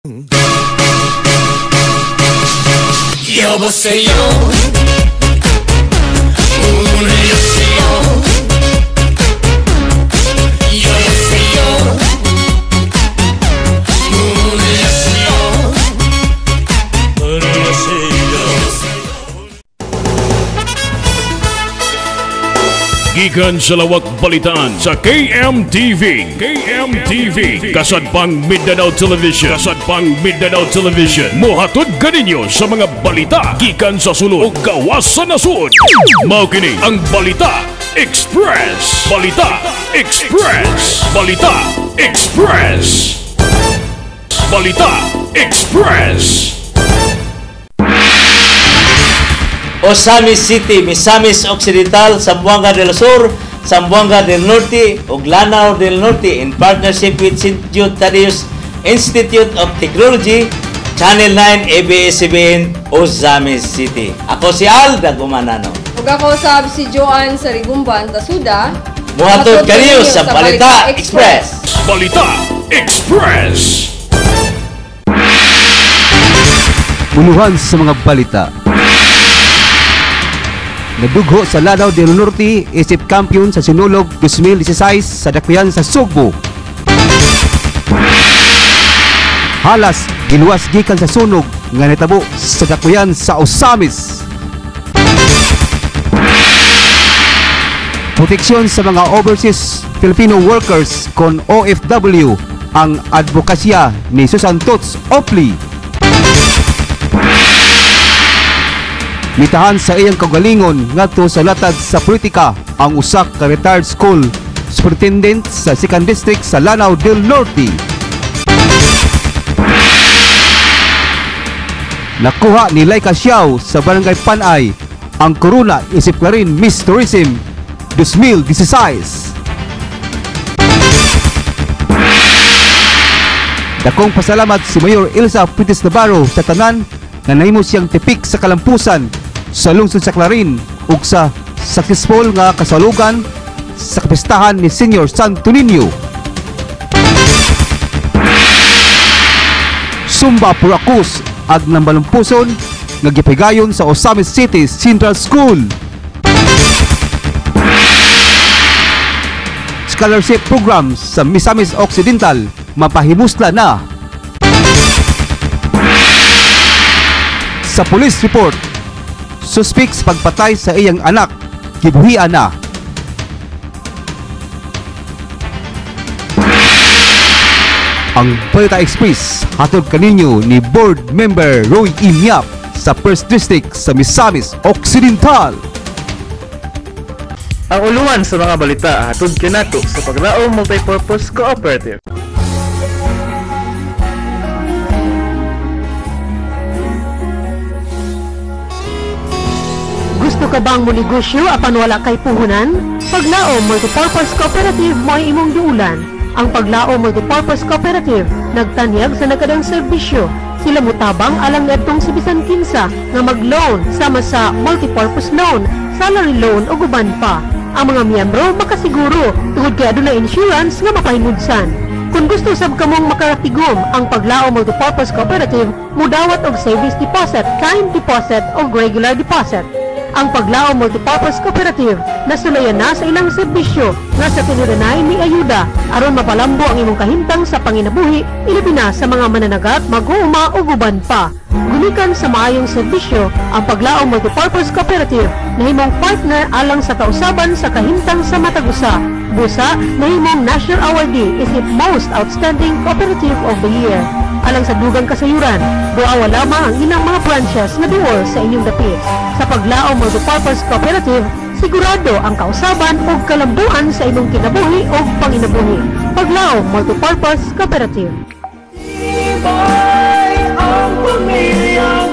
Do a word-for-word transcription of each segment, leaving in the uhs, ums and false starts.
여보세요. 오늘 여보세요. 여보세요. 오늘 여보세요. 오늘 여보세요. Gikan sa lawak balitaan sa K M T V. K M T V. Kasadpang Mindanao Television. Kasadpang Mindanao Television. Mohatod kaninyo sa mga balita gikan sa sulod o gawas sa nasud. Mao kini ang Balita Express. Balita Express. Balita Express. Balita Express. Osamis City, Misamis Occidental, Zamboanga del Sur, Zamboanga del Norte ug Lanao del Norte in partnership with Saint Jude Thaddeus Institute of Technology, Channel nine, A B S C B N, Osamis City. Ako si Al Dagumanano. Ug ako sab si Joan Sarigumban Tasuda. Muhatod kaniyo sa Balita Express. Balita Express. Uluhan sa mga balita. Nadugho sa Lanao del Norte, isip kampiyon sa Sinulog twenty sixteen sa Dakbayan sa Sugbo. Halas, giluwas gikan sa sunog nga nitabo sa Dakbayan sa Osamis. Proteksyon sa mga overseas Filipino workers kon O F W ang advokasya ni Susan Tots Opli. Mitahan sa iyang kagalingon ngadto sa latad sa politika ang usa ka retired school superintendent sa second District sa Lanao del Norte. Nakuha ni Laika Xiao sa Barangay Panay ang Corona isip na rin Miss Tourism twenty sixteen. Dakong pasalamat si Mayor Elsa Pitis Navarro sa tanan na nahimo siyang tipik sa kalampusan sa lungsod sa Clarin ug sa successful nga kasalugan sa kapistahan ni Senior Santo Niño. Sumba Puracus ag nambalumpuson nga gipigayon sa Osamis City Central School. Scholarship programs sa Misamis Occidental mapahimusla na. Sa police report, suspects pagpatay sa iyang anak, gibuhian na. Ang Balita Express hatod kaninyo ni Board Member Roy Imyap sa first District sa Misamis Occidental. Ang uluan sa mga balita hatod kinato sa Paglaom Multipurpose Cooperative. Gusto ka bang monegosyo apan wala kay puhunan? Paglaom Multipurpose Cooperative mo ay imong duulan. Ang Paglaom Multipurpose Cooperative nagtanyag sa nagkadang serbisyo. Sila mutabang alang ngadtong sa bisan kinsa nga mag-loan sama sa multipurpose loan, salary loan o guban pa. Ang mga miyembro makasiguro tungod kay adunay insurance nga mapahimudsan. Kung gusto sab kamong makaratigom ang Paglaom Multipurpose Cooperative, mudawat og savings deposit, time deposit o regular deposit. Ang Paglaom Multipurpose Cooperative nasulayan na sa ilang serbisyo nga sa tinuranay ni ayuda aron mapalambo ang imong kahimtang sa panginabuhi ilabi na sa mga mananagat, mag-uuma o guban pa. Gumikan sa maayong serbisyo, ang Paglaom Multipurpose Cooperative nahimong partner alang sa kausaban sa kahimtang sa matag-usa. Busa, nahimong National Awardee isip Most Outstanding Cooperative of the Year. Alang sa dugang kasayuran, duawa lamang ang ilang mga branches na duol sa inyong dapit. Sa Paglaom Multipurpose Cooperative, sigurado ang kausaban o kalambuan sa imong kinabuhi o panginabuhi. Paglaom Multipurpose Cooperative. Iba'y ang pamilyang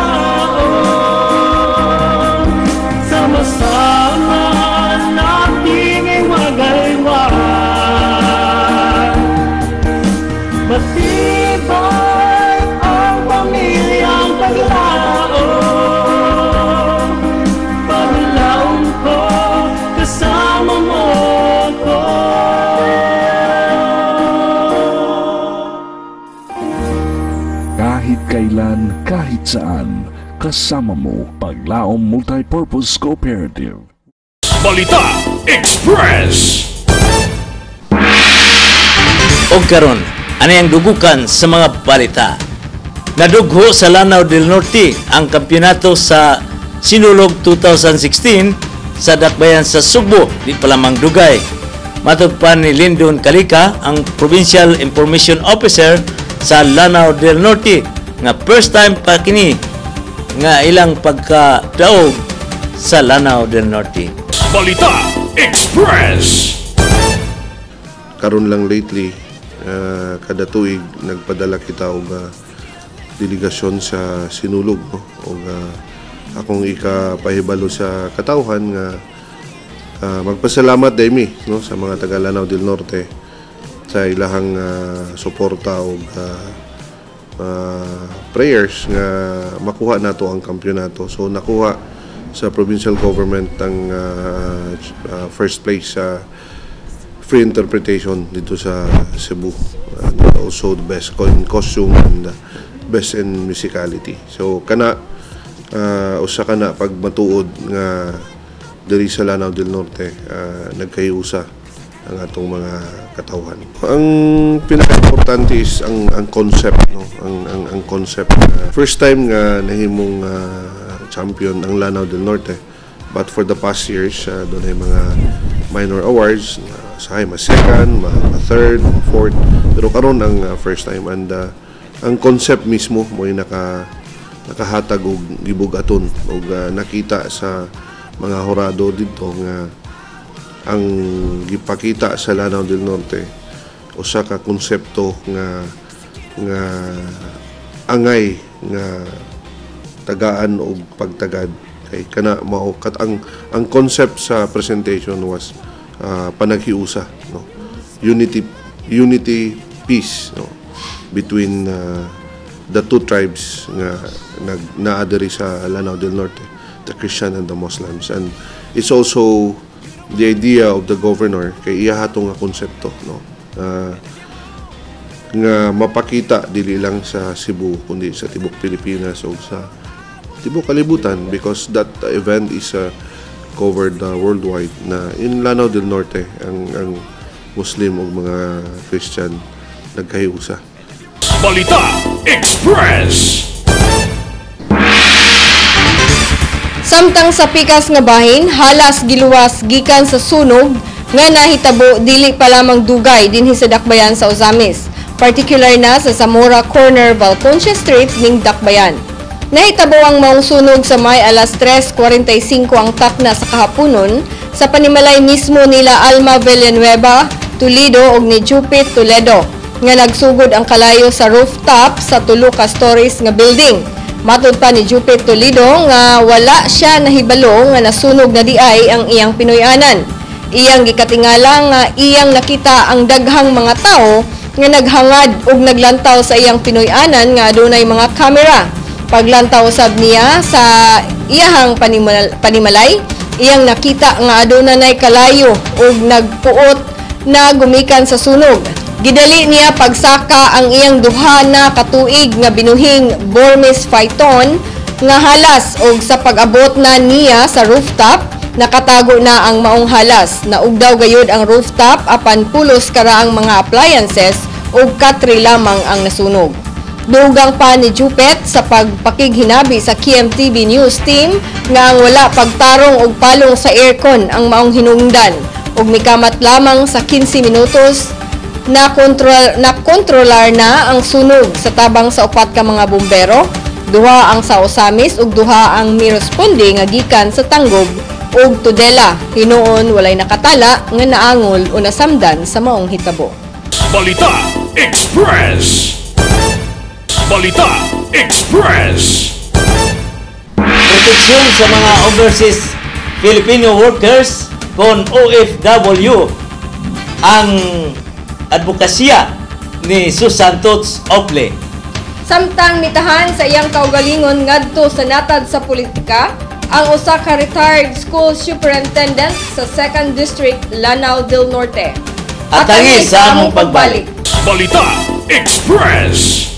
Paglaom, sama-sama nating magaliwan. Matibay ang pamilyang Paglaom, Paglaom ko, kasama mo ko. kahit kailan, kahit saan, kasama mo Paglaom Multipurpose Cooperative. Balita Express. O karon, ano yung dugukan sa mga balita? Nadugho sa Lanao del Norte ang kampyonato sa Sinulog two thousand sixteen sa dakbayan sa Sugbo, di pa lamang dugay. Matod pa ni Lyndon Calika, ang Provincial Information Officer sa Lanao del Norte, nga first time pa kini nga ilang pagkadaog sa Lanao del Norte. Balita Express. Karon lang lately, uh, kada tuig nagpadala kita og uh, delegasyon sa Sinulog, no? Og uh, akong ikapahibalo sa katawhan nga uh, magpasalamat daymi, no, sa mga taga Lanao del Norte sa ilahang uh, suporta og uh, uh, prayers nga makuha nato ang kampyonato. So nakuha sa provincial government ang uh, uh, first place sa uh, free interpretation dito sa Cebu, and also the best in costume and uh, best in musicality. So kana Uh, usa ka na pag matuod nga diri sa Lanao del Norte, uh, nagkayusa ang atong mga katawhan. Ang pinaka-importante is ang ang concept, no, ang ang ang concept. Uh, first time nga nahimong uh, champion ang Lanao del Norte, but for the past years uh, doon ay mga minor awards, uh, sa ma second, ma, ma third, fourth, pero karon ang uh, first time, and uh, ang concept mismo mo ay naka nakahatag og gibugaton og uh, nakita sa mga horado dito nga ang gipakita sa Lanao del Norte usa ka konsepto nga nga angay nga tagaan og pagtagad kay kana mao kat ang ang concept sa presentation was uh, panaghiusa, no, unity unity peace, no, between uh, the two tribes nga nag naadiri sa Lanao del Norte, the Christian and the Muslims. And it's also the idea of the governor kay iya hato nga konsepto, no, uh, nga mapakita dili lang sa Cebu kundi sa tibok Pilipinas o sa tibok kalibutan, because that event is uh, covered uh, worldwide na in Lanao del Norte ang ang Muslim o mga Christian nagkahiusa. Balita Express. Samtang sa pikas nga bahin, halas giluwas gikan sa sunog nga nahitabo dili pa lamang dugay dinhi sa dakbayan sa Ozamis, particular na sa Zamora Corner, Valconcia Street ning dakbayan. Nahitabo ang maong sunog sa may alas tres forty-five ang takna sa kahaponon sa panimalay mismo nila Alma Villanueva, Toledo ug ni Jupit Toledo, nga nagsugod ang kalayo sa rooftop sa tulo ka stories nga building. Matod pa ni Jupit Toledo nga wala siya nahibalo nga nasunog na diay ang iyang Pinoyanan. Iyang gikatingala nga iyang nakita ang daghang mga tao nga naghangad ug naglantaw sa iyang Pinoyanan nga adunay mga kamera. Paglantaw sab niya sa iyahang panimal panimalay, iyang nakita nga aduna nay kalayo ug nagpuot na gumikan sa sunog. Gidali niya pagsaka ang iyang duha na katuig nga binuhing Burmese Python nga halas og sa pag-abot na niya sa rooftop, nakatago na ang maong halas. Naugdaw gayud ang rooftop apan pulos karaang mga appliances ug katri lamang ang nasunog. Dugang pa ni Jupet sa pagpakighinabi sa K M T V News team nga ang wala pagtarong og palong sa aircon ang maong hinungdan ug mikamat lamang sa fifteen minutos na kontrol na kontrolar na ang sunog sa tabang sa upat ka mga bombero, duha ang sa Ozamis ug duha ang miresponde nga gikan sa Tanggob ug Tudela. Hinuon walay nakatala nga naangol o nasamdan sa maong hitabo. Balita Express. Balita Express. Proteksyon sa mga overseas Filipino workers kon O F W ang advokasya ni Susan Tots Ople. Samtang mitahan sa iyang kaugalingon ngadto sa natad sa politika, ang usa ka retired school superintendent sa second District, Lanao del Norte. At tangi sa among pagbalik. Balita Express.